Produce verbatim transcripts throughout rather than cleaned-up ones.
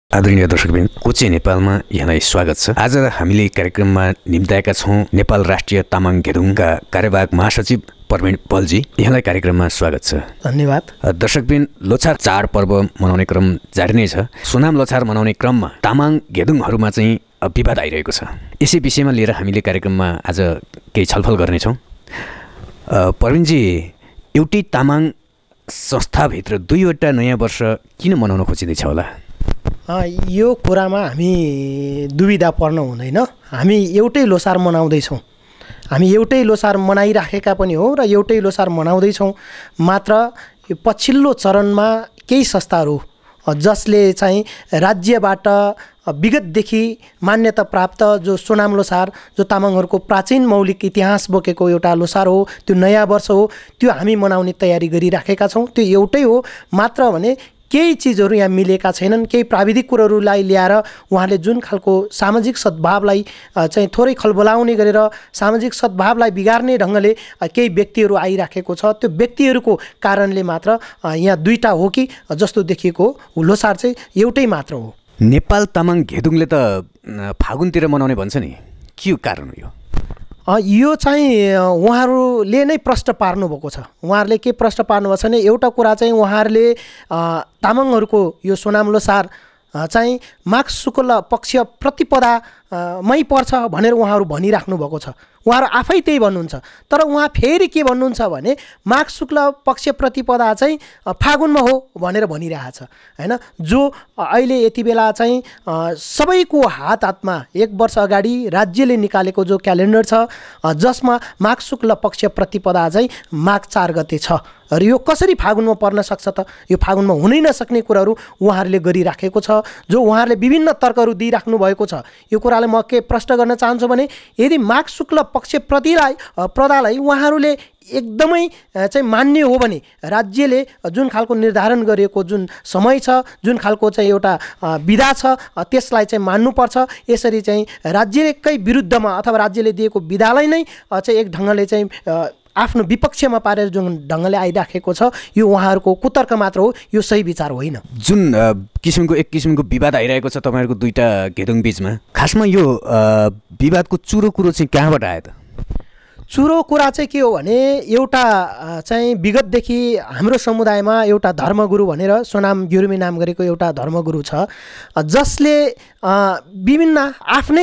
आदरणीय दर्शकबिन, कोचे नेपालमा यहाँलाई स्वागत छ। आज हामीले कार्यक्रममा निम्ताएका छौँ नेपाल राष्ट्रिय तामाङ घेदुङका कार्यवाहक महासचिव प्रवीण पलजी। यहाँलाई कार्यक्रममा स्वागत छ। धन्यवाद। दर्शकबिन, लोछार चाड पर्व मनाउने क्रम जारी नै छ। सोनाम लोछार मनाउने क्रममा तामाङ घेदुङहरूमा चाहिँ विवाद आइरहेको छ। यसै विषयमा लिएर हामीले कार्यक्रममा आज केही छलफल गर्नेछौँ। प्रवीणजी, एउटै तामाङ संस्थाभित्र दुईवटा नयाँ वर्ष किन मनाउन खोजिँदैछ होला? यो कुरामा हामी दुविधा पर्न हुँदैन। हामी एउटै लोसार मनाउँदैछौँ। हामी एउटै लोसार मनाइराखेका पनि हो र एउटै लोसार मनाउँदैछौँ। मात्र यो पछिल्लो चरणमा केही संस्थाहरू जसले चाहिँ राज्यबाट विगतदेखि मान्यता प्राप्त जो सोनाम लोसार, जो तामाङहरूको प्राचीन मौलिक इतिहास बोकेको एउटा लोसार हो, त्यो नयाँ वर्ष हो, त्यो हामी मनाउने तयारी गरिराखेका छौँ। त्यो एउटै हो। मात्र भने केही चिजहरू यहाँ मिलेका छैनन्। केही प्राविधिक कुरोहरूलाई ल्याएर उहाँले जुन खालको सामाजिक सद्भावलाई चाहिँ थोरै खलबलाउने गरेर सामाजिक सद्भावलाई बिगार्ने ढङ्गले केही व्यक्तिहरू आइराखेको छ। त्यो व्यक्तिहरूको कारणले मात्र यहाँ दुईवटा हो कि जस्तो देखिएको लोसार चाहिँ एउटै मात्र हो। नेपाल तामाङ घेदुङले त फागुनतिर मनाउने भन्छ नि, के कारण हो यो? यो चाहिँ उहाँहरूले नै प्रश्न पार्नुभएको छ। उहाँहरूले के प्रश्न पार्नुभएको छ भने, एउटा कुरा चाहिँ उहाँहरूले तामाङहरूको यो सोनाम लोसार चाहिँ माघ शुक्ल पक्ष प्रतिपदामै पर्छ भनेर उहाँहरू भनिराख्नु भएको छ। उहाँहरू आफै त्यही भन्नुहुन्छ। तर उहाँ फेरि के भन्नुहुन्छ भने माघ शुक्ल पक्ष प्रतिपदा चाहिँ फागुनमा हो भनेर भनिरहेछ, हैन? जो अहिले यति बेला चाहिँ सबैको हात हातमा एक वर्ष अगाडि राज्यले निकालेको जो क्यालेन्डर छ, जसमा माघ शुक्ल पक्ष प्रतिपदा चाहिँ माघ चार गते छ र यो कसरी फागुनमा पर्न सक्छ त? यो फागुनमा हुनै नसक्ने कुराहरू उहाँहरूले गरिराखेको छ, जो उहाँहरूले विभिन्न तर्कहरू दिइराख्नु भएको छ। यो कुरालाई म के प्रश्न गर्न चाहन्छु भने, यदि माघ शुक्ल पक्ष प्रतिलाई प्रदालाई उहाँहरूले एकदमै चाहिँ मान्ने हो भने राज्यले जुन खालको निर्धारण गरेको जुन समय छ, जुन खालको चाहिँ एउटा विधा छ, त्यसलाई चाहिँ मान्नुपर्छ। यसरी चाहिँ राज्यकै विरुद्धमा अथवा राज्यले दिएको विधालाई नै चाहिँ एक ढङ्गले चाहिँ आफ्नो विपक्षमा पारेर जुन ढङ्गले आइराखेको छ, यो उहाँहरूको कुतर्क मात्र हो, यो सही विचार होइन। जुन किसिमको एक किसिमको विवाद आइरहेको छ तपाईँहरूको दुईवटा घेदुङ बिचमा, खासमा यो विवादको चुरो कुरो चाहिँ कहाँबाट आयो त? चुरो कुरा चाहिँ के हो भने, एउटा चाहिँ विगतदेखि हाम्रो समुदायमा एउटा धर्मगुरु भनेर सोनाम गिरुमी नाम गरेको एउटा धर्मगुरु छ, जसले विभिन्न आफ्नै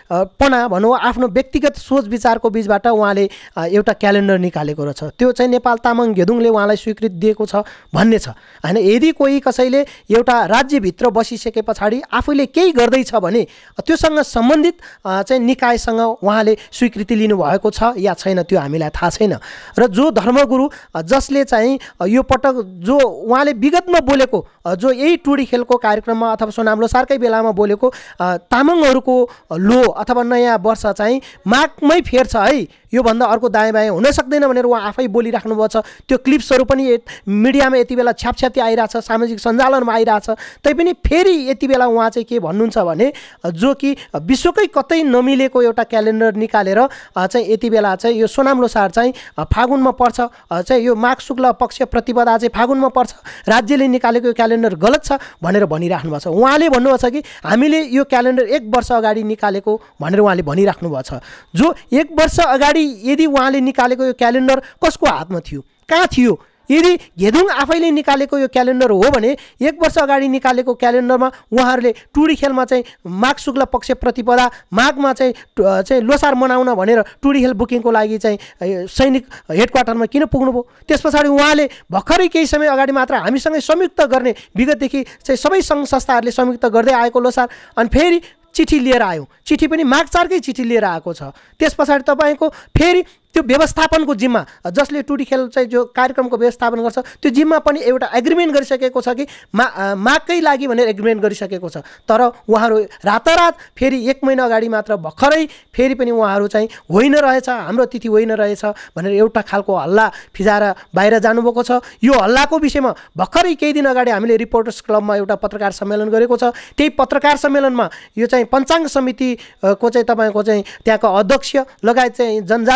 पना भनौँ आफ्नो व्यक्तिगत सोच विचारको बिचबाट उहाँले एउटा क्यालेन्डर निकालेको रहेछ। त्यो चाहिँ नेपाल तामाङ घेदुङले उहाँलाई स्वीकृति दिएको छ भन्ने छ, होइन? यदि कोही कसैले एउटा राज्यभित्र बसिसके पछाडि आफूले केही गर्दैछ भने त्योसँग सम्बन्धित चाहिँ निकायसँग उहाँले स्वीकृति लिनुभएको छ या छैन त्यो हामीलाई थाहा छैन। र जो धर्मगुरु जसले चाहिँ यो पटक जो उहाँले विगतमा बोलेको, जो यही टुडी खेलको कार्यक्रममा अथवा सोनाम लोसारकै बेलामा बोलेको तामाङहरूको लो अथवा नयाँ वर्ष चाहिँ माघमै फेर्छ है, योभन्दा अर्को दायाँ बायाँ हुन सक्दैन भनेर उहाँ आफै बोलिराख्नु भएको छ। त्यो क्लिप्सहरू पनि मिडियामा यति बेला छ्यापछ्याप्ती आइरहेछ, सामाजिक सञ्जालनमा आइरहेछ। तैपनि फेरि यति बेला उहाँ चाहिँ के भन्नुहुन्छ भने, जो कि विश्वकै कतै नमिलेको एउटा क्यालेन्डर निकालेर चाहिँ यति बेला चाहिँ यो सोनाम लोसार चाहिँ फागुनमा पर्छ, चाहिँ यो माघ शुक्ल पक्ष प्रतिपदा चाहिँ फागुनमा पर्छ, राज्यले निकालेको यो क्यालेन्डर गलत छ भनेर भनिराख्नु भएको छ। उहाँले भन्नुभएको छ कि हामीले यो क्यालेन्डर एक वर्ष अगाडि निकालेको भनेर उहाँले भनिराख्नु भएको छ। जो एक वर्ष अगाडि यदि उहाँले निकालेको यो क्यालेन्डर कसको हातमा थियो, कहाँ थियो? यदि घेदुङ आफैले निकालेको यो क्यालेन्डर हो भने एक वर्ष अगाडि निकालेको क्यालेन्डरमा उहाँहरूले टुडी खेलमा चाहिँ माघ शुक्ल पक्ष प्रतिपदा माघमा चाहिँ चाहिँ लोसार मनाउन भनेर टुडी खेल बुकिङको लागि चाहिँ सैनिक हेडक्वार्टरमा किन पुग्नुभयो? त्यस पछाडि उहाँले भर्खरै केही समय अगाडि मात्र हामीसँगै संयुक्त गर्ने, विगतदेखि चाहिँ सबै सङ्घ संस्थाहरूले संयुक्त गर्दै आएको लोसार, अनि फेरि चिठी लिएर आयो। चिठी पनि माघ चारकै चिठी लिएर आएको छ। त्यस पछाडि तपाईँको फेरि त्यो व्यवस्थापनको जिम्मा, जसले टुडी खेल चाहिँ जो कार्यक्रमको व्यवस्थापन गर्छ, त्यो जिम्मा पनि एउटा एग्रिमेन्ट गरिसकेको छ कि मा माघकै लागि भनेर एग्रिमेन्ट गरिसकेको छ। तर उहाँहरू रातारात फेरि एक महिना अगाडि मात्र भर्खरै फेरि पनि उहाँहरू चाहिँ होइन रहेछ, हाम्रो तिथि होइन रहेछ भनेर एउटा खालको हल्ला फिजाएर बाहिर जानुभएको छ। यो हल्लाको विषयमा भर्खरै केही दिन अगाडि हामीले रिपोर्टर्स क्लबमा एउटा पत्रकार सम्मेलन गरेको छ। त्यही पत्रकार सम्मेलनमा यो चाहिँ पञ्चाङ्ग समितिको चाहिँ तपाईँको चाहिँ त्यहाँको अध्यक्ष लगायत चाहिँ जनजाति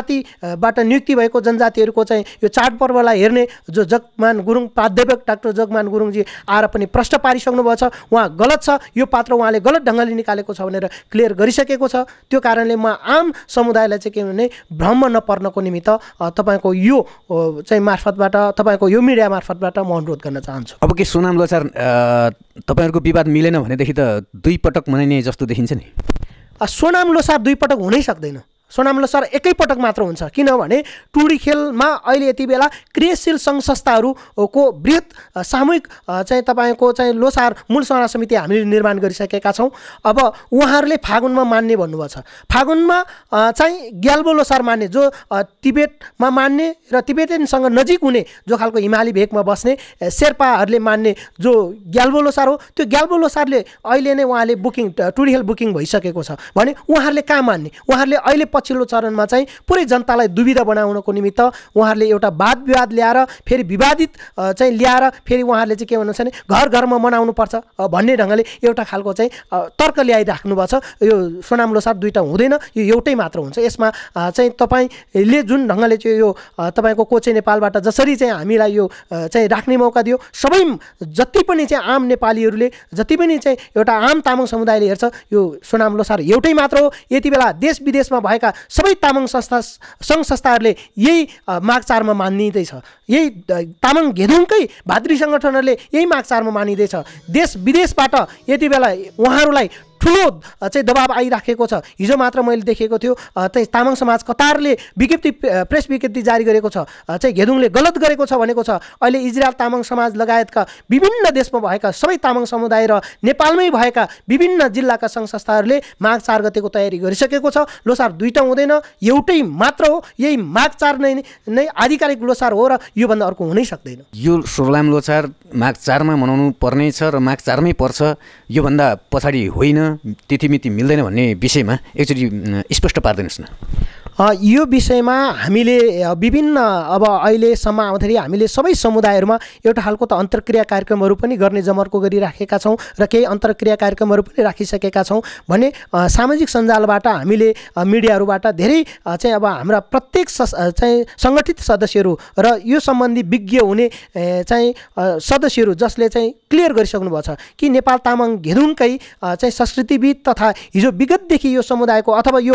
बाट नियुक्ति भएको जनजातिहरूको चाहिँ यो चाडपर्वलाई हेर्ने जो जगमान गुरुङ प्राध्यापक डाक्टर जगमान गुरुङजी आएर पनि प्रश्न पारिसक्नु भएको छ। उहाँ गलत छ, यो पात्र उहाँले गलत ढङ्गले निकालेको छ भनेर क्लियर गरिसकेको छ। त्यो कारणले म आम समुदायलाई चाहिँ के भने भ्रम नपर्नको निमित्त तपाईँको यो चाहिँ मार्फतबाट तपाईँको यो मिडिया मार्फतबाट म अनुरोध गर्न चाहन्छु। अब के सोनाम लोछार तपाईँहरूको विवाद मिलेन भनेदेखि त दुई पटक मनाइने जस्तो देखिन्छ नि। सोनाम लोछार दुई पटक हुनै सक्दैन। सोनाम लोछार एकैपटक मात्र हुन्छ, किनभने टुडी खेलमा अहिले यति बेला क्रियाशील सङ्घ संस्थाहरूको बृहत सामूहिक चाहिँ तपाईँको चाहिँ लोछार मूल सना समिति हामीले निर्माण गरिसकेका छौँ। अब उहाँहरूले फागुनमा मान्ने भन्नुभएको छ। फागुनमा चाहिँ ग्याल्बो लोछार मान्ने जो तिब्बतमा मान्ने र तिब्बतनसँग नजिक हुने जो खालको हिमाली भेगमा बस्ने शेर्पाहरूले मान्ने जो ग्याल्बो लोछार हो, त्यो ग्याल्बो लोछारले अहिले नै उहाँले बुकिङ टुडी खेल बुकिङ भइसकेको छ भने उहाँहरूले कहाँ मान्ने? उहाँहरूले अहिले पछिल्लो चरणमा चाहिँ पुरै जनतालाई दुविधा बनाउनको निमित्त उहाँहरूले एउटा वाद विवाद ल्याएर फेरि विवादित चाहिँ ल्याएर फेरि उहाँहरूले चाहिँ के भन्नुहुन्छ भने घर घरमा मनाउनुपर्छ भन्ने ढङ्गले एउटा खालको चाहिँ तर्क ल्याइराख्नु भएको छ। यो सोनाम लोछार दुईवटा हुँदैन, यो एउटै मात्र हुन्छ। यसमा चाहिँ तपाईँले जुन ढङ्गले चाहिँ यो तपाईँको कोचे नेपालबाट जसरी चाहिँ हामीलाई यो चाहिँ राख्ने मौका दियो, सबै जति पनि चाहिँ आम नेपालीहरूले जति पनि चाहिँ एउटा आम तामाङ समुदायले हेर्छ यो सोनाम लोछार एउटै मात्र हो। यति बेला देश विदेशमा भएका सबै तामाङ संस्था सङ्घ संस्थाहरूले यही माघ चाडमा मानिँदैछ, यही तामाङ घेदुङकै भातृ सङ्गठनहरूले यही माघ चाडमा मानिँदैछ। देश विदेशबाट यति बेला उहाँहरूलाई ठुलो चाहिँ दबाब आइराखेको छ। हिजो मात्र मैले देखेको थियो चाहिँ तामाङ समाज कतारले विज्ञप्ति प्रेस विज्ञप्ति जारी गरेको छ, चाहिँ घेदुङले गलत गरेको छ भनेको छ। अहिले इजरायल तामाङ समाज लगायतका विभिन्न देशमा भएका सबै तामाङ समुदाय र नेपालमै भएका विभिन्न जिल्लाका सङ्घ संस्थाहरूले माघ चार गतेको तयारी गरिसकेको छ। लोछार दुईवटा हुँदैन, एउटै मात्र हो। यही माघ चार नै नै आधिकारिक लोछार हो र योभन्दा अर्को हुनै सक्दैन। यो सोलाम लोछार माघ चारमा मनाउनु पर्ने छ र माघ चारमै पर्छ, योभन्दा पछाडि होइन, तिथिमिति मिल्दैन भन्ने विषयमा एकचोटि स्पष्ट पारिदिनुहोस् न। यो विषयमा हामीले विभिन्न अब अहिलेसम्म आउँदाखेरि हामीले सबै समुदायहरूमा एउटा खालको त अन्तर्क्रिया कार्यक्रमहरू पनि गर्ने जमर्को गरिराखेका छौँ र केही अन्तर्क्रिया कार्यक्रमहरू पनि राखिसकेका छौँ भने सामाजिक सञ्जालबाट हामीले मिडियाहरूबाट धेरै चाहिँ अब हाम्रा प्रत्येक चाहिँ सङ्गठित सदस्यहरू र यो सम्बन्धी विज्ञ हुने चाहिँ सदस्यहरू जसले चाहिँ क्लियर गरिसक्नु भएको छ कि नेपाल तामाङ घेदुङकै चाहिँ संस्कृतिविद तथा हिजो विगतदेखि यो समुदायको अथवा यो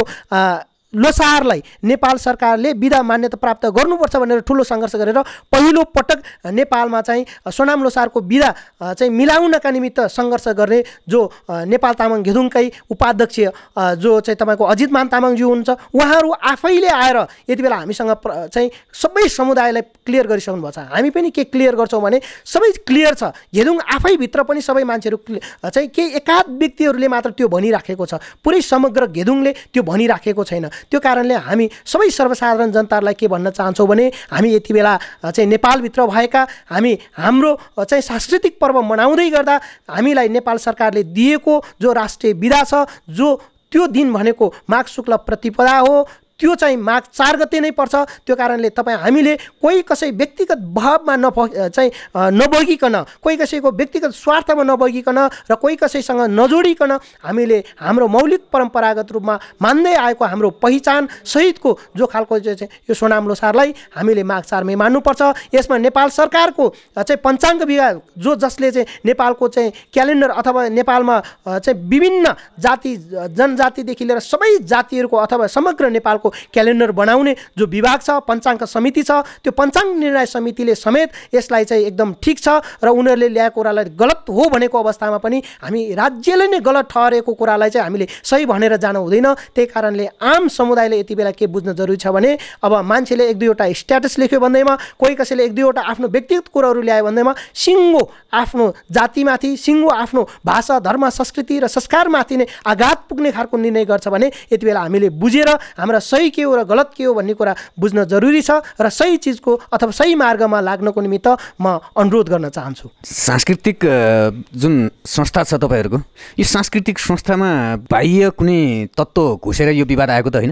लोछारलाई नेपाल सरकारले विधा मान्यता प्राप्त गर्नुपर्छ भनेर ठुलो सङ्घर्ष गरेर पहिलो पटक नेपालमा चाहिँ सोनाम लोछारको विधा चाहिँ मिलाउनका निमित्त सङ्घर्ष गर्ने जो नेपाल तामाङ घेदुङकै उपाध्यक्ष जो चाहिँ तपाईँको अजितमान तामाङज्यू हुनुहुन्छ, उहाँहरू आफैले आएर यति बेला हामीसँग चाहिँ सबै समुदायलाई क्लियर गरिसक्नु भएको छ। हामी पनि के क्लियर गर्छौँ भने सबै क्लियर छ। घेदुङ आफैभित्र पनि सबै मान्छेहरू चाहिँ केही एकाध व्यक्तिहरूले मात्र त्यो भनिराखेको छ, पुरै समग्र घेदुङले त्यो भनिराखेको छैन। त्यो कारणले हामी सबै सर्वसाधारण जनतालाई के भन्न चाहन्छौँ भने हामी यति बेला चाहिँ नेपालभित्र भएका हामी हाम्रो चाहिँ सांस्कृतिक पर्व मनाउँदै गर्दा हामीलाई नेपाल सरकारले दिएको जो राष्ट्रिय विधा छ, जो त्यो दिन भनेको माघ शुक्ल प्रतिपदा हो, त्यो चाहिँ माघ चार गते नै पर्छ। त्यो कारणले तपाईँ हामीले कोही कसै व्यक्तिगत भावमा नभ चाहिँ नबगिकन, कोही कसैको व्यक्तिगत स्वार्थमा नबगिकन र कोही कसैसँग नजोडिकन हामीले हाम्रो मौलिक परम्परागत रूपमा मान्दै आएको हाम्रो पहिचान सहितको जो खालको चाहिँ यो सोनाम लोछारलाई हामीले माघ चारमै मान्नुपर्छ। यसमा नेपाल सरकारको चाहिँ पञ्चाङ्ग विभाग जो जसले चाहिँ नेपालको चाहिँ क्यालेन्डर अथवा नेपालमा चाहिँ विभिन्न जाति जनजातिदेखि लिएर सबै जातिहरूको अथवा समग्र नेपालको क्यालेन्डर बनाउने जो विभाग छ, पञ्चाङ्ग समिति छ, त्यो पञ्चाङ्ग निर्णय समितिले समेत यसलाई चाहिँ एकदम ठिक छ र उनीहरूले ल्याएको कुरालाई गलत हो भनेको अवस्थामा पनि हामी राज्यले नै गलत ठहरेको कुरालाई चाहिँ हामीले सही भनेर जानु हुँदैन। त्यही कारणले आम समुदायले यति बेला के बुझ्न जरुरी छ भने अब मान्छेले एक दुईवटा स्ट्याटस लेख्यो भन्दैमा, कोही कसैले एक दुईवटा आफ्नो व्यक्तिगत कुराहरू ल्यायो भन्दैमा सिङ्गो आफ्नो जातिमाथि, सिङ्गो आफ्नो भाषा धर्म संस्कृति र संस्कारमाथि नै आघात पुग्ने खालको निर्णय गर्छ भने यति बेला हामीले बुझेर हाम्रा सही के हो र गलत के हो भन्ने कुरा बुझ्न जरुरी छ र सही चिजको अथवा सही मार्गमा लाग्नको निमित्त म अनुरोध गर्न चाहन्छु। सांस्कृतिक जुन संस्था छ तपाईँहरूको, यो सांस्कृतिक संस्थामा बाह्य कुनै तत्त्व घुसेर यो विवाद आएको त होइन?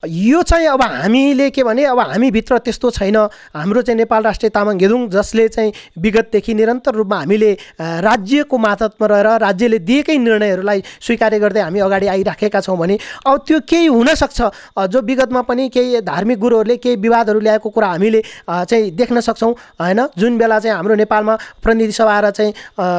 यो चाहिँ अब हामीले के भने अब हामीभित्र त्यस्तो छैन। हाम्रो चाहिँ नेपाल राष्ट्रिय तामाङ गेदुङ जसले चाहिँ विगतदेखि निरन्तर रूपमा हामीले राज्यको मातहतमा रहेर राज्यले दिएकै निर्णयहरूलाई स्वीकार गर्दै हामी अगाडि आइराखेका छौँ भने अब त्यो केही हुनसक्छ जो विगतमा पनि केही धार्मिक गुरुहरूले केही विवादहरू ल्याएको कुरा हामीले चाहिँ देख्न सक्छौँ होइन। जुन बेला चाहिँ हाम्रो नेपालमा प्रतिनिधि सभा र चाहिँ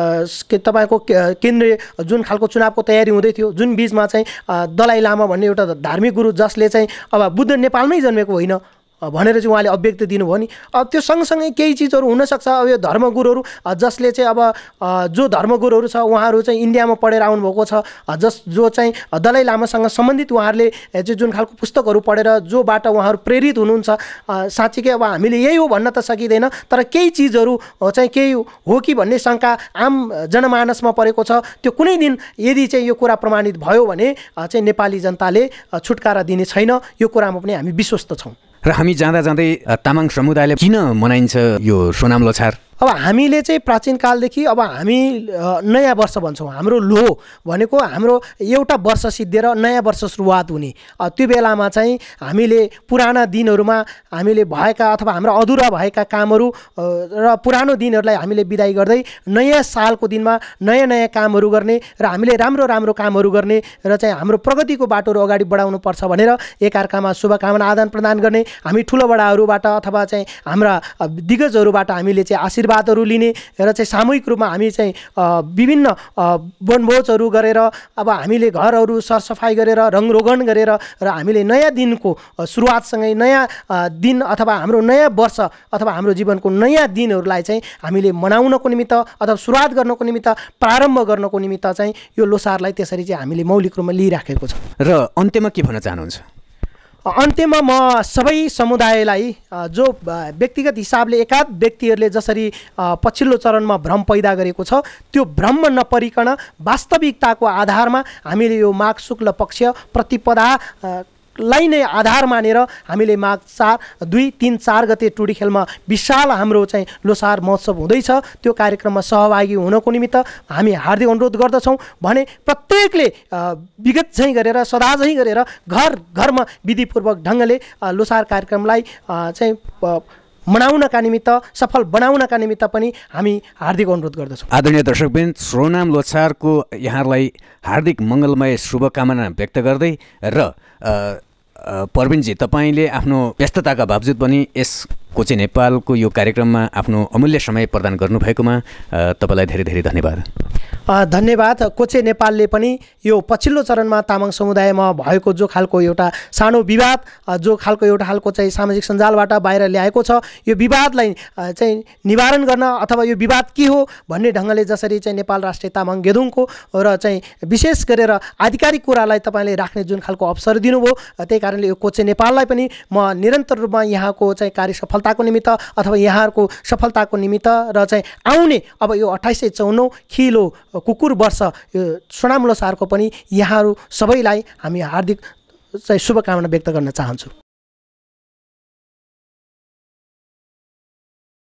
तपाईँको केन्द्रीय जुन खालको चुनावको तयारी हुँदै थियो, जुन बिचमा चाहिँ दलाई लामा भन्ने एउटा धार्मिक गुरु जसले चाहिँ अब बुद्ध नेपालमै जन्मेको होइन भनेर चाहिँ उहाँले अभिव्यक्ति दिनुभयो नि। अब त्यो सँगसँगै केही चिजहरू हुनसक्छ। अब यो धर्मगुरुहरू जसले चाहिँ अब जो धर्मगुरुहरू छ उहाँहरू चाहिँ इन्डियामा पढेर आउनुभएको छ, जस जो चाहिँ दलाई लामासँग सम्बन्धित उहाँहरूले चाहिँ जुन खालको पुस्तकहरू पढेर जोबाट उहाँहरू प्रेरित हुनुहुन्छ, साँच्चीकै अब हामीले यही हो भन्न त सकिँदैन, तर केही चिजहरू चाहिँ केही हो कि भन्ने शङ्का आम जनमानसमा परेको छ। त्यो कुनै दिन यदि चाहिँ यो कुरा प्रमाणित भयो भने चाहिँ नेपाली जनताले छुटकारा दिने छैन, यो कुरामा पनि हामी विश्वस्त छौँ। र हामी जाँदा जाँदै तामाङ समुदायले किन मनाइन्छ यो सोनाम लोछार? अब हामीले चाहिँ प्राचीन कालदेखि अब हामी नयाँ वर्ष भन्छौँ। हाम्रो लो भनेको हाम्रो एउटा वर्ष सिद्धिएर नयाँ वर्ष सुरुवात हुने, त्यो बेलामा चाहिँ हामीले पुराना दिनहरूमा हामीले भएका अथवा हाम्रो अधुरा भएका कामहरू र पुरानो दिनहरूलाई हामीले बिदाई गर्दै नयाँ सालको दिनमा नयाँ नयाँ कामहरू गर्ने र हामीले राम्रो राम्रो कामहरू गर्ने र चाहिँ हाम्रो प्रगतिको बाटोहरू अगाडि बढाउनु पर्छ भनेर एकअर्कामा शुभकामना आदान प्रदान गर्ने, हामी ठुलो बडाहरूबाट अथवा चाहिँ हाम्रा दिग्गजहरूबाट हामीले चाहिँ आशीर्वादहरू लिने र चाहिँ सामूहिक रूपमा हामी चाहिँ विभिन्न वनभोजहरू गरेर अब हामीले घरहरू सरसफाइ गरेर रङरोगन गरेर र हामीले नयाँ दिनको सुरुवातसँगै नयाँ दिन अथवा हाम्रो नयाँ वर्ष अथवा हाम्रो जीवनको नयाँ दिनहरूलाई चाहिँ हामीले मनाउनको निमित्त अथवा सुरुवात गर्नको निमित्त प्रारम्भ गर्नको निमित्त चाहिँ यो लोसारलाई त्यसरी चाहिँ हामीले मौलिक रूपमा लिइराखेको छ। र अन्त्यमा के भन्न चाहनुहुन्छ? अन्त्यमा म सबै समुदायलाई जो व्यक्तिगत हिसाबले एकाध व्यक्तिहरूले जसरी पछिल्लो चरणमा भ्रम पैदा गरेको छ त्यो भ्रममा नपरिकन वास्तविकताको आधारमा हामीले यो माघ शुक्ल पक्ष प्रतिपदा लाई नै आधार मानेर हामीले माघ चार दुई तिन चार गते टुडीखेलमा विशाल हाम्रो चाहिँ लोसार महोत्सव हुँदैछ। त्यो कार्यक्रममा सहभागी हुनको निमित्त हामी हार्दिक अनुरोध गर्दछौँ भने प्रत्येकले विगत झैँ गरेर सदा झैँ गरेर घर घरमा विधिपूर्वक ढङ्गले लोसार कार्यक्रमलाई चाहिँ मनाउनका निमित्त सफल बनाउनका निमित्त पनि हामी हार्दिक अनुरोध गर्दछौँ। आदरणीय दर्शकवृन्द, सोनाम लोछारको यहाँलाई हार्दिक मङ्गलमय शुभकामना व्यक्त गर्दै र प्रवीणजी तपाईँले आफ्नो व्यस्तताका बावजुद पनि यस कोचे नेपालको यो कार्यक्रममा आफ्नो अमूल्य समय प्रदान गर्नुभएकोमा तपाईँलाई धेरै धेरै धन्यवाद। धन्यवाद। कोचे नेपालले पनि यो पछिल्लो चरणमा तामाङ समुदायमा भएको जो खालको एउटा सानो विवाद जो खालको एउटा खालको चाहिँ सामाजिक सञ्जालबाट बाहिर ल्याएको छ यो विवादलाई चाहिँ निवारण गर्न अथवा यो विवाद के हो भन्ने ढङ्गले जसरी चाहिँ नेपाल राष्ट्रिय तामाङ गेदुङको र चाहिँ विशेष गरेर आधिकारिक कुरालाई तपाईँले राख्ने जुन खालको अवसर दिनुभयो, त्यही कारणले यो कोचे नेपाललाई पनि म निरन्तर रूपमा यहाँको चाहिँ कार्य सफलताको निमित्त अथवा यहाँहरूको सफलताको निमित्त र चाहिँ आउने अब यो अट्ठाइस सय चौन्नौ खिलो कुकुर वर्ष यो सोनाम लोसारको पनि यहाँहरू सबैलाई हामी हार्दिक चाहिँ शुभकामना व्यक्त गर्न चाहन्छु।